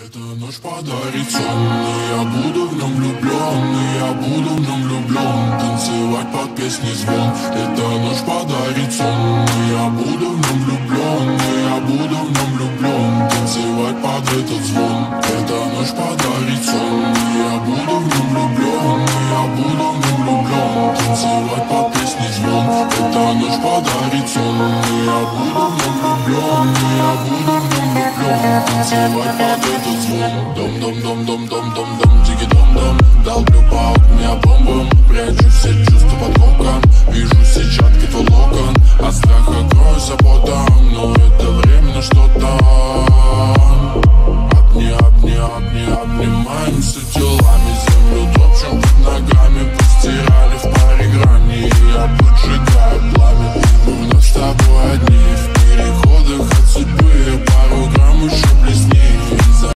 Эта ночь подарит сон, и я буду в нем влюблен, и я буду в нем влюблен, танцевать под песни звон. Эта ночь подарит сон, и я буду в нем влюблен, и я буду в нем влюблен, танцевать под этот звон. Эта ночь подарит сон, и я буду в нем влюблен, и я буду в нем влюблен, танцевать под песни звон. Эта ночь подарит сон, и я буду в нем влюблен, и я буду в нем влюблен, танцевать под этот звон. Дом-дом-дом-дом-дом-дом-дом, тики-дом-дом, долблю по окне бомбом, прячу все чувства под кокон, вижу сетчатки твой локон, от страха крою заботом, но это временно что-то.